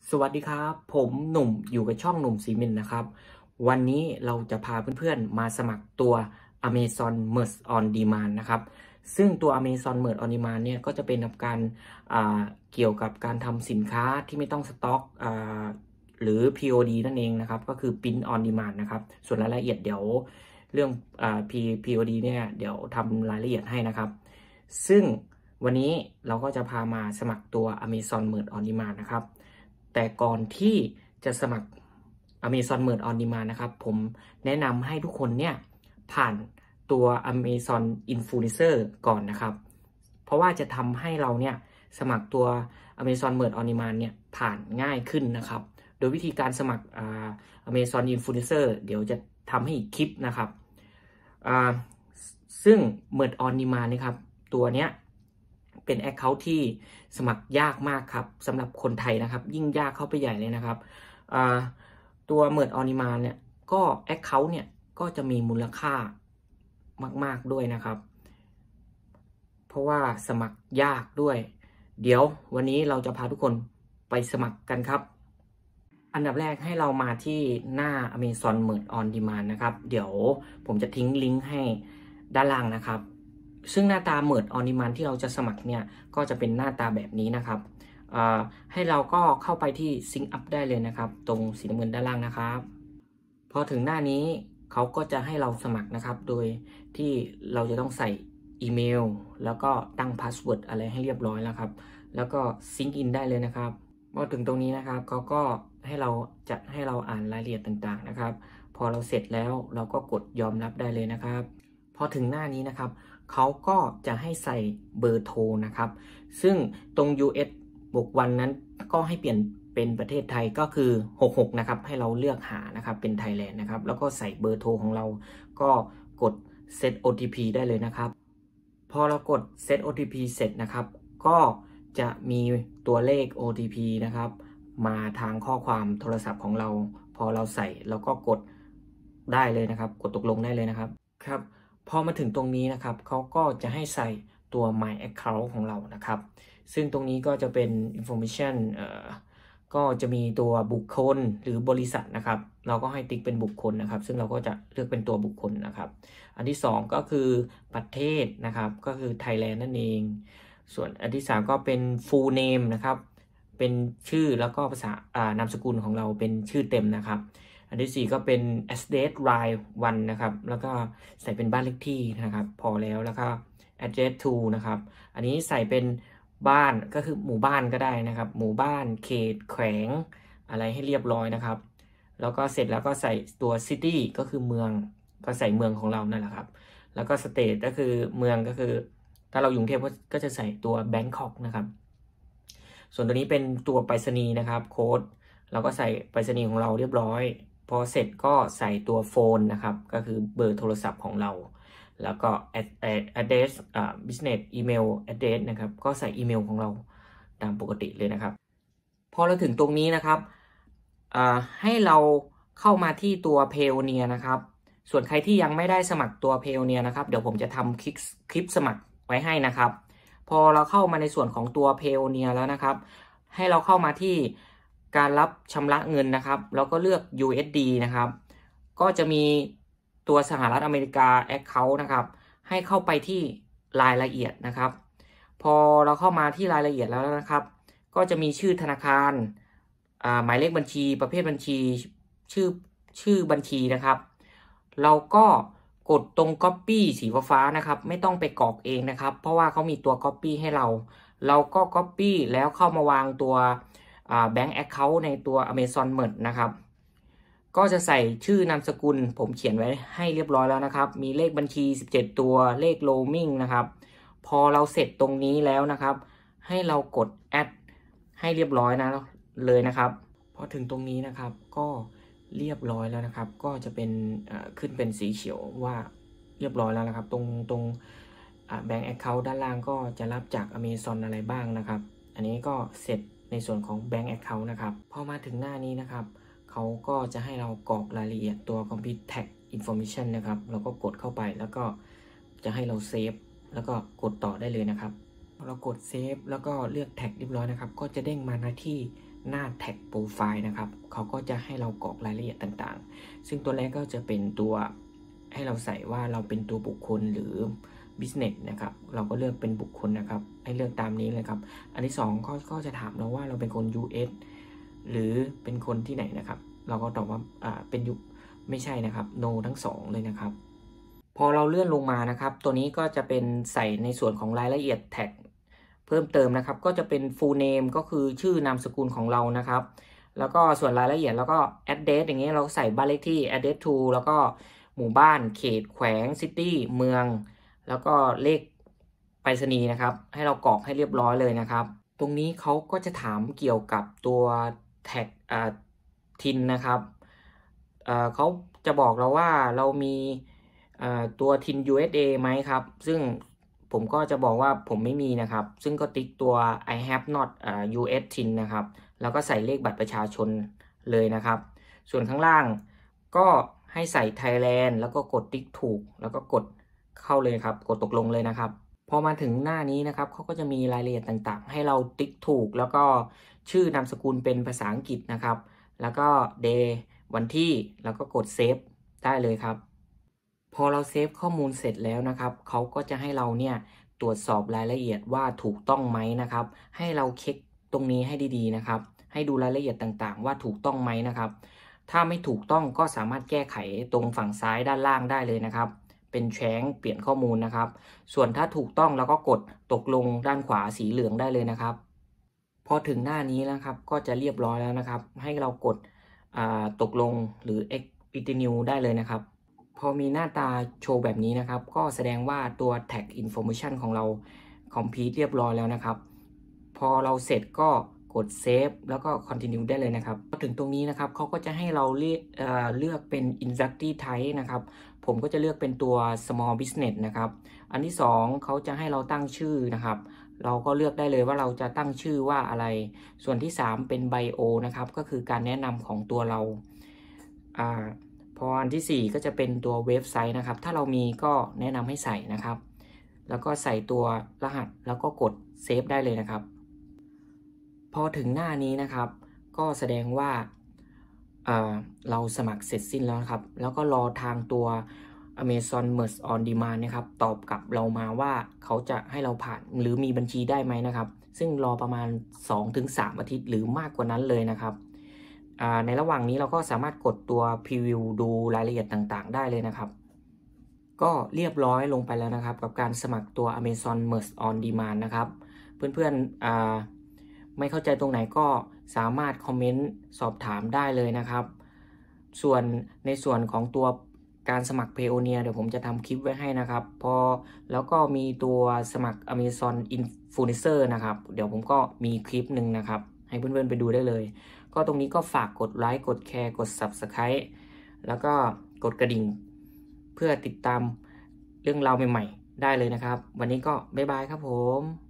สวัสดีครับผมหนุ่มอยู่กับช่องหนุ่มสีมินนะครับวันนี้เราจะพาเพื่อนๆมาสมัครตัว Amazon Merch on Demand นะครับซึ่งตัว Amazon Merch on Demand เนี่ยก็จะเป็นการเกี่ยวกับการทำสินค้าที่ไม่ต้องสต็อกหรือ POD นั่นเองนะครับก็คือ Print on Demand นะครับส่วนรายละเอียดเดี๋ยวเรื่องPOD เนี่ยเดี๋ยวทำรายละเอียดให้นะครับซึ่งวันนี้เราก็จะพามาสมัครตัว Amazon Merch on Demand นะครับแต่ก่อนที่จะสมัคร Amazon Merch on Demand นะครับผมแนะนำให้ทุกคนเนี่ยผ่านตัว Amazon Influencer ก่อนนะครับเพราะว่าจะทำให้เราเนี่ยสมัครตัว Amazon Merch on Demand เนี่ยผ่านง่ายขึ้นนะครับโดยวิธีการสมัครAmazon Influencer เดี๋ยวจะทำให้อีกคลิปนะครับซึ่ง Merch on Demand นะครับตัวเนี้ยเป็น Account ที่สมัครยากมากครับสำหรับคนไทยนะครับยิ่งยากเข้าไปใหญ่เลยนะครับตัว Merch on Demand เนี่ยก็ Account เนี่ยก็จะมีมูลค่ามากๆด้วยนะครับเพราะว่าสมัครยากด้วยเดี๋ยววันนี้เราจะพาทุกคนไปสมัครกันครับอันดับแรกให้เรามาที่หน้า Amazon Merch on Demand นะครับเดี๋ยวผมจะทิ้งลิงก์ให้ด้านล่างนะครับซึ่งหน้าตา Merch on Demand ที่เราจะสมัครเนี่ยก็จะเป็นหน้าตาแบบนี้นะครับให้เราก็เข้าไปที่ Sync Up ได้เลยนะครับตรงสีน้ำเงินด้านล่างนะครับพอถึงหน้านี้เขาก็จะให้เราสมัครนะครับโดยที่เราจะต้องใส่อีเมลแล้วก็ตั้งพาสเวิร์ดอะไรให้เรียบร้อยแล้วครับแล้วก็ Sync In ได้เลยนะครับพอถึงตรงนี้นะครับเขาก็ให้เราอ่านรายละเอียดต่างๆนะครับพอเราเสร็จแล้วเราก็กดยอมรับได้เลยนะครับพอถึงหน้านี้นะครับเขาก็จะให้ใส่เบอร์โทรนะครับซึ่งตรง US บวกวันนั้นก็ให้เปลี่ยนเป็นประเทศไทยก็คือ66นะครับให้เราเลือกหานะครับเป็นไทยแลนด์นะครับแล้วก็ใส่เบอร์โทรของเราก็กด Set OTP ได้เลยนะครับพอเรากด Set OTP เสร็จนะครับก็จะมีตัวเลข OTP นะครับมาทางข้อความโทรศัพท์ของเราพอเราใส่เราก็กดได้เลยนะครับกดตกลงได้เลยนะครับครับพอมาถึงตรงนี้นะครับเขาก็จะให้ใส่ตัว My Account ของเรานะครับซึ่งตรงนี้ก็จะเป็น information ก็จะมีตัวบุคคลหรือบริษัทนะครับเราก็ให้ติ๊กเป็นบุคคลนะครับซึ่งเราก็จะเลือกเป็นตัวบุคคลนะครับอันที่2ก็คือประเทศนะครับก็คือไทยแลนด์นั่นเองส่วนอันที่3ก็เป็น full name นะครับเป็นชื่อแล้วก็ภาษานามสกุลของเราเป็นชื่อเต็มนะครับอันที่4ก็เป็น address ride วันนะครับแล้วก็ใส่เป็นบ้านเลขที่นะครับพอแล้วก็ address to นะครับอันนี้ใส่เป็นบ้านก็คือหมู่บ้านก็ได้นะครับหมู่บ้านเขตแขวงอะไรให้เรียบร้อยนะครับแล้วก็เสร็จแล้วก็ใส่ตัว city ก็คือเมืองก็ใส่เมืองของเรานั่นแหละครับแล้วก็ state ก็คือเมืองก็คือถ้าเราอยู่กรุงเทพก็จะใส่ตัว Bangkok นะครับส่วนตัวนี้เป็นตัวไปรษณีย์นะครับโค้ดเราก็ใส่ไปรษณีย์ของเราเรียบร้อยพอเสร็จก็ใส่ตัวโฟนนะครับก็คือเบอร์โทรศัพท์ของเราแล้วก็ address business email address นะครับก็ใส่อีเมลของเราตามปกติเลยนะครับพอเราถึงตรงนี้นะครับให้เราเข้ามาที่ตัว Payoneer นะครับส่วนใครที่ยังไม่ได้สมัครตัว Payoneer นะครับเดี๋ยวผมจะทำคลิปสมัครไว้ให้นะครับพอเราเข้ามาในส่วนของตัว Payoneer แล้วนะครับให้เราเข้ามาที่การรับชำระเงินนะครับแล้วก็เลือก USD นะครับก็จะมีตัวสหรัฐอเมริกา Account นะครับให้เข้าไปที่รายละเอียดนะครับพอเราเข้ามาที่รายละเอียดแล้วนะครับก็จะมีชื่อธนาคารหมายเลขบัญชีประเภทบัญชีชื่อบัญชีนะครับเราก็กดตรง Copy สีฟ้านะครับไม่ต้องไปกรอกเองนะครับเพราะว่าเขามีตัว Copy ให้เราก็ Copy แล้วเข้ามาวางตัวBank Account ในตัว Amazon Merch นะครับก็จะใส่ชื่อนามสกุลผมเขียนไว้ให้เรียบร้อยแล้วนะครับมีเลขบัญชี17ตัวเลข roaming นะครับพอเราเสร็จตรงนี้แล้วนะครับให้เรากด add ให้เรียบร้อยเลยนะครับพอถึงตรงนี้นะครับก็เรียบร้อยแล้วนะครับก็จะเป็นขึ้นเป็นสีเขียวว่าเรียบร้อยแล้วนะครับตรงBank Account ด้านล่างก็จะรับจาก Amazon อะไรบ้างนะครับอันนี้ก็เสร็จในส่วนของ Bank Account นะครับพอมาถึงหน้านี้นะครับเขาก็จะให้เรากรอกรายละเอียดตัว Complete Tag Information นะครับเราก็กดเข้าไปแล้วก็จะให้เราเซฟแล้วก็กดต่อได้เลยนะครับเรากดเซฟแล้วก็เลือกแท็กเรียบร้อยนะครับก็จะเด้งมาหน้าที่หน้าแท็กโปรไฟล์นะครับเขาก็จะให้เรากรอกรายละเอียดต่างๆซึ่งตัวแรกก็จะเป็นตัวให้เราใส่ว่าเราเป็นตัวบุคคลหรือ business นะครับเราก็เลือกเป็นบุคคลนะครับให้เลือกตามนี้เลยครับอันที่2ก็จะถามเราว่าเราเป็นคน US หรือเป็นคนที่ไหนนะครับเราก็ตอบว่าเป็นไม่ใช่นะครับ no ทั้ง2เลยนะครับพอเราเลื่อนลงมานะครับตัวนี้ก็จะเป็นใส่ในส่วนของรายละเอียดแท็กเพิ่มเติมนะครับก็จะเป็น full name ก็คือชื่อนามสกุลของเรานะครับแล้วก็ส่วนรายละเอียดแล้วก็ address อย่างเงี้ยเราใส่บ้านเลขที่ address to แล้วก็หมู่บ้านเขตแขวง city เมืองแล้วก็เลขไปรษณีย์นะครับให้เรากรอกให้เรียบร้อยเลยนะครับตรงนี้เขาก็จะถามเกี่ยวกับตัวแท็กทินนะครับเขาจะบอกเราว่าเรามีตัวทิน USA ไหมครับซึ่งผมก็จะบอกว่าผมไม่มีนะครับซึ่งก็ติ๊กตัว I have not US tin นะครับแล้วก็ใส่เลขบัตรประชาชนเลยนะครับส่วนข้างล่างก็ให้ใส่ Thailand แล้วก็กดติ๊กถูกแล้วก็กดเข้าเลยครับกดตกลงเลยนะครับพอมาถึงหน้านี้นะครับเขาก็จะมีรายละเอียดต่างๆให้เราติ๊กถูกแล้วก็ชื่อนามสกุลเป็นภาษาอังกฤษนะครับแล้วก็ day วันที่แล้วก็กดเซฟได้เลยครับพอเราเซฟข้อมูลเสร็จแล้วนะครับเขาก็จะให้เราเนี่ยตรวจสอบรายละเอียดว่าถูกต้องไหมนะครับให้เราเช็คตรงนี้ให้ดีๆนะครับให้ดูรายละเอียดต่างๆว่าถูกต้องไหมนะครับถ้าไม่ถูกต้องก็สามารถแก้ไขตรงฝั่งซ้ายด้านล่างได้เลยนะครับเป็นแชงเปลี่ยนข้อมูลนะครับส่วนถ้าถูกต้องเราก็กดตกลงด้านขวาสีเหลืองได้เลยนะครับพอถึงหน้านี้นะครับก็จะเรียบร้อยแล้วนะครับให้เรากดตกลงหรือ Continue ได้เลยนะครับพอมีหน้าตาโชว์แบบนี้นะครับก็แสดงว่าตัว Tag Information ของเรา Complete เรียบร้อยแล้วนะครับพอเราเสร็จก็กด Save แล้วก็ Continue ได้เลยนะครับพอถึงตรงนี้นะครับเขาก็จะให้เราเลือกเป็น Industry Type นะครับผมก็จะเลือกเป็นตัว Small Business นะครับอันที่2เขาจะให้เราตั้งชื่อนะครับเราก็เลือกได้เลยว่าเราจะตั้งชื่อว่าอะไรส่วนที่3เป็น Bio นะครับก็คือการแนะนำของตัวเราพออันที่4ก็จะเป็นตัวเว็บไซต์นะครับถ้าเรามีก็แนะนำให้ใส่นะครับแล้วก็ใส่ตัวรหัสแล้วก็กดเซฟได้เลยนะครับพอถึงหน้านี้นะครับก็แสดงว่าเราสมัครเสร็จสิ้นแล้วครับแล้วก็รอทางตัว Amazon Merge on Demand นะครับตอบกลับเรามาว่าเขาจะให้เราผ่านหรือมีบัญชีได้ไหมนะครับซึ่งรอประมาณ 2-3 อาทิตย์หรือมากกว่านั้นเลยนะครับในระหว่างนี้เราก็สามารถกดตัว Preview ดูรายละเอียดต่างๆได้เลยนะครับก็เรียบร้อยลงไปแล้วนะครับกับการสมัครตัว Amazon Merge on Demand นะครับเพื่อนๆไม่เข้าใจตรงไหนก็สามารถคอมเมนต์สอบถามได้เลยนะครับส่วนในส่วนของตัวการสมัคร Payoneer เดี๋ยวผมจะทำคลิปไว้ให้นะครับแล้วก็มีตัวสมัคร Amazon Influencer นะครับเดี๋ยวผมก็มีคลิปหนึ่งนะครับให้เพื่อนๆไปดูได้เลยก็ตรงนี้ก็ฝากกดไลค์กดแชร์กด Subscribe แล้วก็กดกระดิ่งเพื่อติดตามเรื่องราวใหม่ๆได้เลยนะครับวันนี้ก็บ๊ายบายครับผม